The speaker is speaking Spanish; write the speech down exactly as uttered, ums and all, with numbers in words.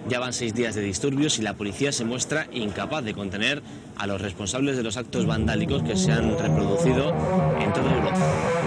Ya van seis días de disturbios y la policía se muestra incapaz de contener a los responsables de los actos vandálicos que se han reproducido en toda Europa.